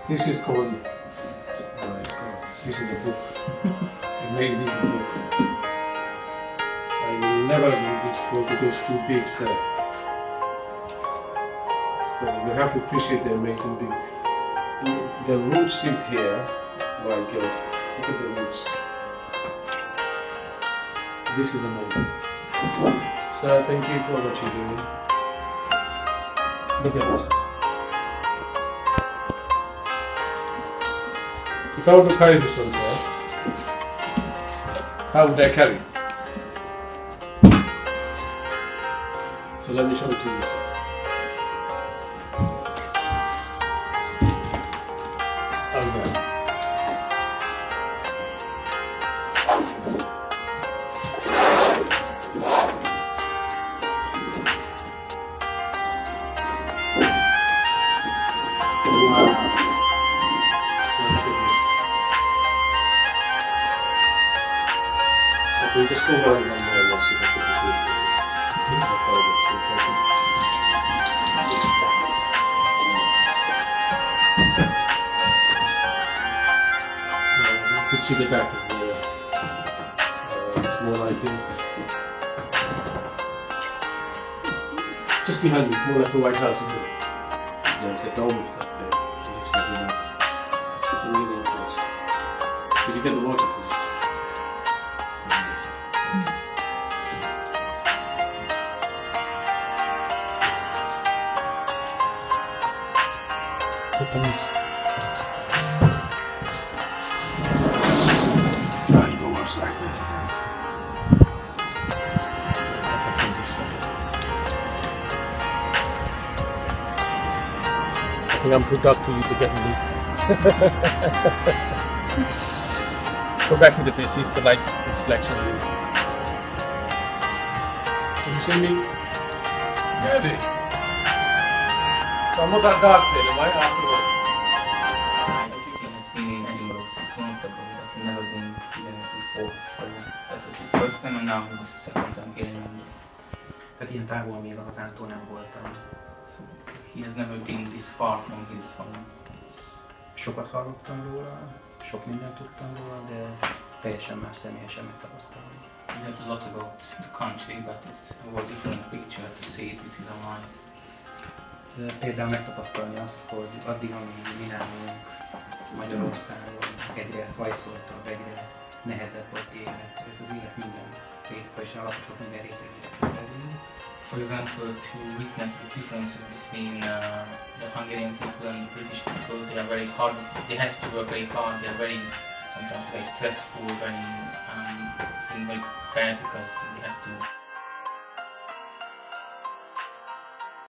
This is called, oh my God, this is a book, amazing book. I will never read this book because it's too big, sir. So you have to appreciate the amazing book. The roots sit here, my God, look at the roots. This is amazing. Sir, thank you for what you're doing. Look at this. If I were to carry this one, sir, how would I carry it? So let me show it to you, sir. How's that? Wow. So look at this. Okay, just go around one more and let's see what the fish is. This is a photo, so if I can you could see the back of the it's more like just behind me, more like a White House, isn't it? Like the dome of something. It looks like amazing place. Did you get the water from Japanese. It looks like this. I think I'm too dark to you to get me. Go back to the base, see if the light reflection is. Can you see me? Really? So I'm not that dark then, am I, afterward? It's been animals, it's not that I've never been there before, so that was his first time and now it's the second time getting in. Tehát ilyen távol még azáltal nem voltam. So he has never been this far from his home. Sokat hallottam róla, sok mindent tudtam róla, de teljesen más személyesen megtapasztalni. We heard a lot about the country, but it's a whole different picture to see it with his own eyes. Például megtapasztalni azt, hogy addig, amíg mi nálunk Magyarországon egyre hajszoltabb, egyre nehezebb az élet. Ez az élet minden része és alaposok minden részét felül. For example, to witness the differences between the Hungarian people and the British people, they are very hard, they have to work very hard, they are very, sometimes very stressful, very, feeling very bad because they have to